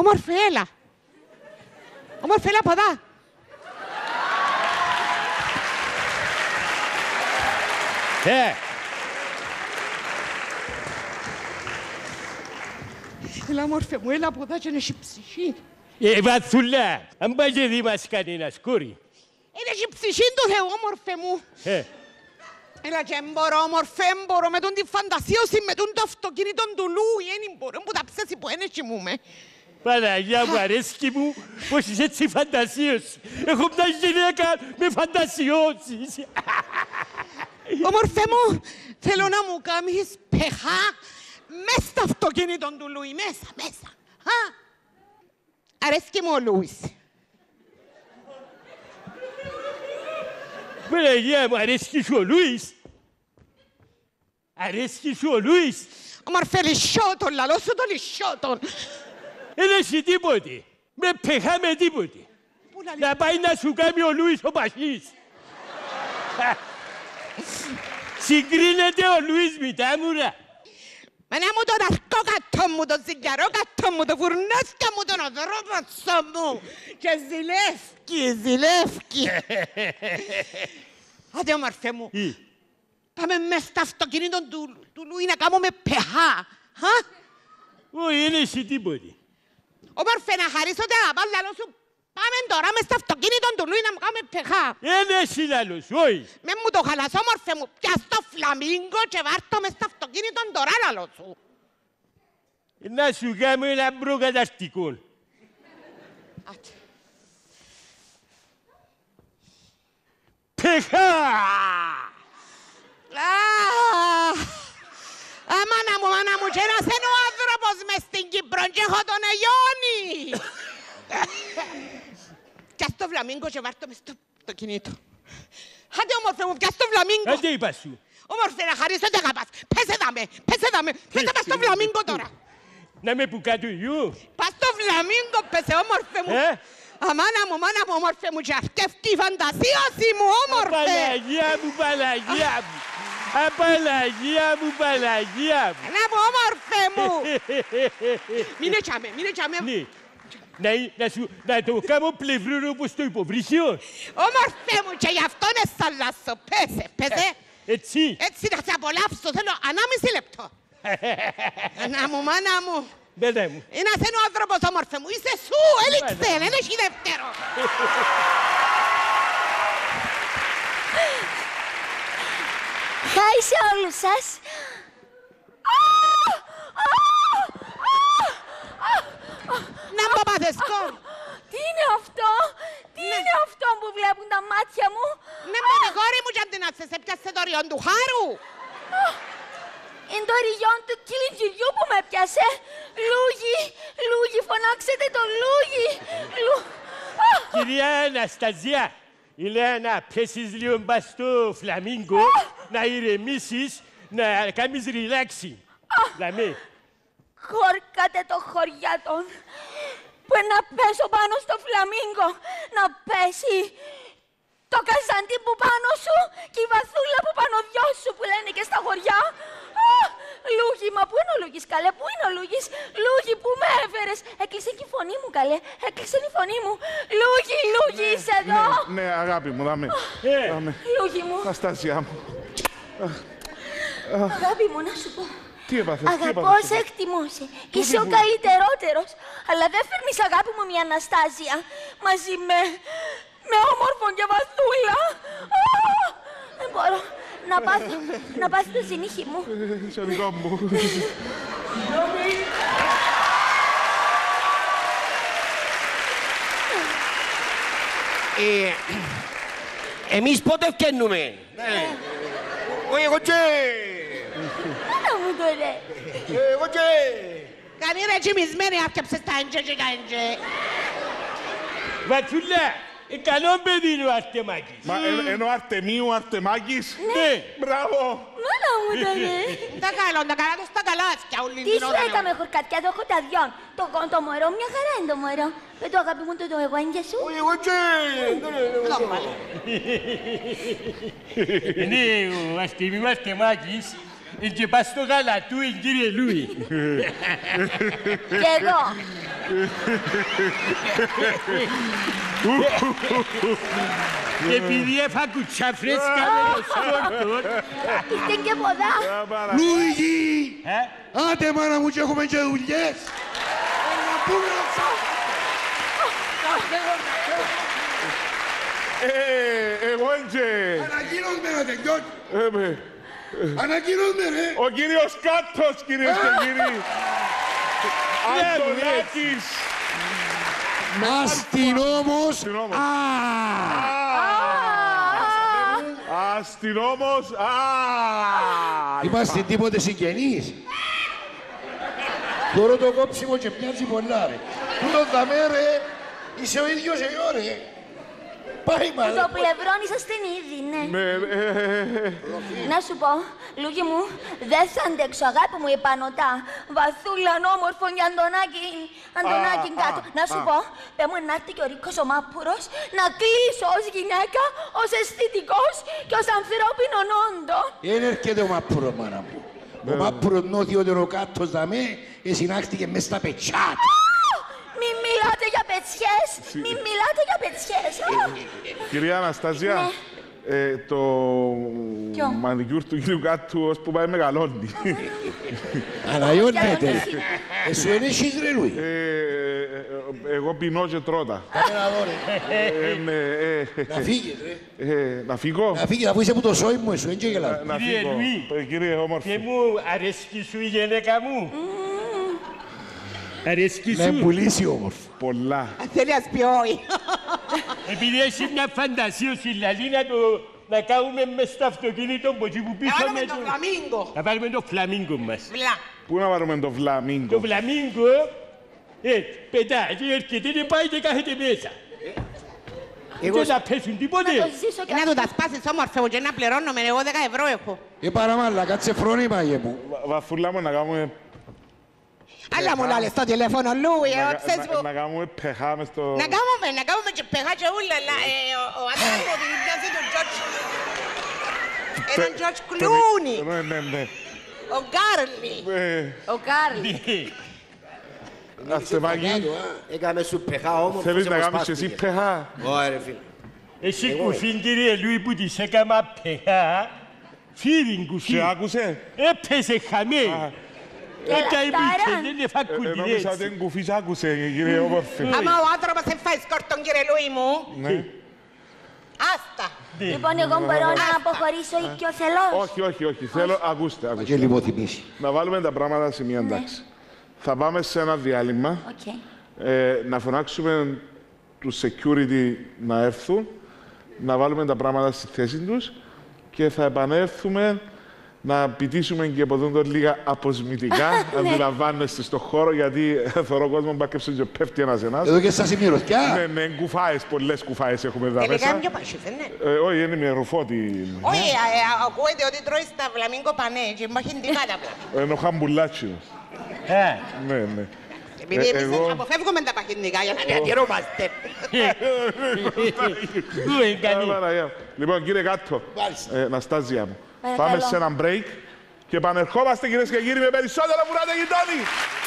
Όμορφη, έλα. Όμορφη, έλα από εδώ. Έλα, όμορφη μου, έλα από εδώ και έχει ψυχή. Βαθούλα, αν πάει και δει μας κανένας, κόρη. Έχει ψυχή του Θεού, όμορφη μου. Έλα και μπορώ, όμορφε, μπορώ με τον τη φαντασίωση, με τον το αυτοκίνητο του Λούι, δεν μπορώ που τα ψέσει που είναι κοιμούμε. Παναγιά μου, αρέσκει μου πως είσαι έτσι φαντασίωση. Έχω μια γυναίκα με φαντασιώσεις. Όμορφε μου, θέλω να μου κάνεις πεχά μες στο αυτοκίνητο του Λούι, μέσα. Αρέσκει μου ο Λούις. Παναγιά μου, αρέσκει σου ο Λούις. Αρέσκει σου ο Λούις. Όμορφε, λυσσώ τον, λαλό σου το λυσσώ τον. Δεν έχει τίποτε. Με πεχά με τίποτε. Να πάει να σου κάνει ο Λούις ο Παχής. Συγκρίνεται ο Λούις με τα μούρα. Μάνα μου τον αρκόκατο μου, τον ζυγαρόκατο μου, τον φουρνάσκα μου, τον οδρόπατσο μου. Και ζηλεύκει. Άντε, όμορφε μου. Πάμε μες στο αυτοκίνητο του Λούι να κάνουμε πεχά. Όχι, δεν έχει τίποτε. Όμορφε, να χαρίσω τα αγαπά, λαλό σου. Πάμε τώρα μες στο αυτοκίνητο του Λούι να μου κάνουμε πεχά. Δεν έχει λαλός, όχι. Με μου το χαλάς, όμορφε μου. Πιάσ' το φλαμίγκο και βάρ' το μες στο αυτοκίνητο τώρα, λαλό σου. Να σου κάνω ένα προκαταστικό. Πεχά! Μάνα μου, και ένας είναι ο άνθρωπος μες στην Κύπρο και έχω τον Αγιώνη. Πιάσ' το φλαμίγκο και βάρ' το μες στο αυτοκίνητο. Άντε, όμορφε μου, πιάσ' το φλαμίγκο. Άντε είπα σου. Όμορφε, να χαρίσω τι αγαπάς. Πέσε δάμε, πέσε πας στο φλαμίγκο τώρα. Να με που κάτω γιου. Πας στο φλαμίγκο, πέσε, όμορφε μου. Μάνα μου, όμορφε μου, και αυτεύκει η φαντασίωση μου, όμορφε. Παναγιά μου, Παναγιά μου. Απαναγία μου, Παναγία μου. Να μου, όμορφε μου. Μείνε τσάμε. Να το κάνω πλευρούρο όπως το υποβρύχιο. Όμορφε μου, και γι' αυτό είναι σαλάσσο. Πέσε. Έτσι. Έτσι να σε απολαύσω, θέλω 1,5 λεπτό. Μάνα μου. Μπέλα μου. Είναι ο άνθρωπος, όμορφε μου. Είσαι σου, έλειξε, δεν έχει δεύτερο. Χάι σε όλους σας. Να μου πάθεσκο. Τι είναι αυτό, είναι αυτό που βλέπουν τα μάτια μου. Ναι, μόνη κόρη μου, και αν την άσες, έπιασε το ριόν του χάρου. Είναι το ριόν του κυλιτζιριού που με πιάσε. Λούγι, φωνάξετε το Λούγι. Κυρία Αναστασία, ήλα να πέσεις λίγο μπας στο φλαμίγκο, να ηρεμήσεις, να κάνεις relaxing. Λαμέ. Χόρκατε το χωριάτον. Που να πέσω πάνω στο φλαμίγκο, να πέσει το καζάντι που πάνω σου και η βαθούλα που πάνω δυο σου που λένε και στα χωριά. Λούγι, μα πού είναι ο Λούγης, καλέ, πού είναι ο Λούγης, Λούγι, πού με έφερες, έκλεισε και η φωνή μου, καλέ, έκλεισε η φωνή μου, Λούγι, είσαι εδώ. Ναι, αγάπη μου, δάμε. Λούγι μου. Αναστάσια μου. Αγάπη μου, να σου πω. Τι έπαθες, αγαπώ, σε εκτιμώ σε. Είσαι ο καλύτερότερος. Αλλά δεν φέρνεις αγάπη μου μια Αναστάσια μαζί με όμορφο και βαθούλα. Δεν μπορώ να πάθει το συνήχι μου. Σε δικό μου. Εμείς πότε ευκαινούμε. Όχι, εγώ και... Μάνα μου τώρα. Εγώ και... Κάνει ρε τσιμισμένη, άφτιαψες τα έντζε και τα έντζε. Βαθούλα, καλό παιδί είναι ο Αρτεμάκης. Μα ενώ Αρτεμίου, Αρτεμάκης. Ναι. Μπράβο. Μάνα μου τώρα. Τα καλό, τους τα καλάσκια ούλοι. Τι σου έκαμε χορκατιά, το έχω τα δυο. Το μωρό, μια χαρά είναι το μωρό. Το αγάπη μου το εγώ είναι για σου. Όχι, εγώ και... Ναι, ο Αστεμίου Αρτεμάκης και πας στο γάλα του, κύριε Λούι. Κι εγώ. Επειδή έφα κουτσά φρέσκα με το σκόρτον. Είστε και ποδά. Λούγι! Άντε μάνα μου και έχουμε και δουλειές! Να πούμε να Εγώ έντζε. Ανακοίνωσμε να τελειώσει! Ανακοίνωσμε ρε! Ο κύριος Κάτος, κυρίες και κύριοι. Αντωνάκης. Αστυνόμος! Αστυνόμος. Είμαστε τίποτε συγγενείς. Τώρα το κόψιμο και μοιάζει πολλά ρε. Τούτο δαμέ ρε, είσαι ο ίδιος εγώ ρε. Πάει Το μάλλον. πλευρόν είσαστε ήδη, ναι. Να σου πω, Λούκι μου, δεν θα αντέξω, αγάπη μου, επανωτά. Βαθούλαν όμορφο για Αντωνάκη κάτω. Να σου πω, πέ μου να έρθει και ο Ρίκος ο Μάπουρος να κλείσω ως γυναίκα, ως αισθητικός και ως ανθρώπινον όντο. Δεν έρχεται ο Μάπουρος μάνα μου. Ο Μάπουρος νόθει ότι ο κάτος δαμέ συνάχτηκε μες στα πετσάτ. Μην μιλάτε για πετσιές, μην μιλάτε για πετσιές. Κυρία Αναστασία, το μανικιούρ του κύριου Κάτου ως που πάει μεγαλώνει. Αναγιώνεται. Εσύ είναι εσείς ρε Λουί. Εγώ πεινώ και τρώτα. Κάνε να δω ρε. Να φύγεις ρε. Να φύγω. Να φύγεις αφού είσαι που το σόι μου εσύ, δεν γελάς. Να Κύριε φύγω. Λουί. Κύριε όμορφη. Και μου αρέσκει σου η γυναίκα μου. Αρέσκει Να σου. πουλήσει όμορφο. Πολλά. Θέλει ας πει όχι. Επειδή έχει μια φαντασίωση λαλή να κάνουμε μες στο αυτοκίνητο που εκεί που πίσω Κάνουμε με το φλαμίγκο. Να πάρουμε το φλαμίγκο μας. Βλά. Πού να βάλουμε το Το φλαμίγκο. φλαμίγκο, πετάει και έρχεται και πάει και κάθεται μέσα. Δεν θα πέσουν Να τίποτε. το ζήσω κι Να αυτό. του τα σπάσεις όμορφε μου και να πληρώνουμε, εγώ 10 ευρώ έχω. Παραμάλλα, κάτσε φρόνημα γε μου. Βαφούλα μου να κάνουμε. Αλλά μου λάλες στο τηλέφωνο, Λούι, ξέρεις που... Να κάνουμε πεχά μες στο. Να κάνουμε και πεγά και ούλα, αλλά ο άντρας μου δημιουργιάζει τον Τζορτζ... Έναν Τζορτζ Κλούνι, Ναι. ο Γκάρλι. Ο Κάρλι. Αστεμάκι, Έκαμε σου πεχά όμως. θέλεις να κάνεις και εσύ πεχά. Ωραία ρε φίλε. Εσύ κουφήν κύριε Λουί που της έκαμα πεχά, φύριν κουφήν. Σε άκουσε. Έπεσε χαμή. Έτσι έπαιξε, δεν έφα Νόμιζα κουλιές. ότι δεν κουφής άκουσε, κύριε όμορφη. Άμα ο άνθρωπος δεν φάει σκόρτον, κύριε Λούι μου, Ναι. άστα. Λοιπόν, εγώ μπορώ να αποχωρήσω οικειοθελώς. Όχι. Θέλω, ακούστε. Και λιποθυμίσει. Να βάλουμε τα πράγματα σε μία τάξη. Θα πάμε σε ένα διάλειμμα, Οκ. να φωνάξουμε τους security να έρθουν, να βάλουμε τα πράγματα στη θέση τους και θα επανέλθουμε να πητήσουμε και από εδώ λίγα αποσμητικά, αντιλαμβάνεστε στον χώρο, γιατί θωρώ κόσμο μπάκεψε και πέφτει ένας. Εδώ και στα σημειρωτιά. Ναι, κουφάες, πολλές κουφάες έχουμε εδώ Τελικά μέσα. είναι πιο πάσχες, δεν είναι. Όχι, είναι μια ρουφότη. Όχι, ακούετε ότι τρώει στα φλαμίγκο πανέ και μαχεντικά τα πλάκα. Ενώ χαμπουλάτσινος. Ναι. Επειδή εμείς εγώ- αποφεύγουμε τα παχεντικά για να διατηρούμαστε. Πού εγκανεί. Λοιπόν, κύριε Κάτω, Μάλιστα. Ναστάζια μου, Παρακαλώ. πάμε σε ένα break και επανερχόμαστε, κυρίες και κύριοι, με περισσότερα που να γειτόνι.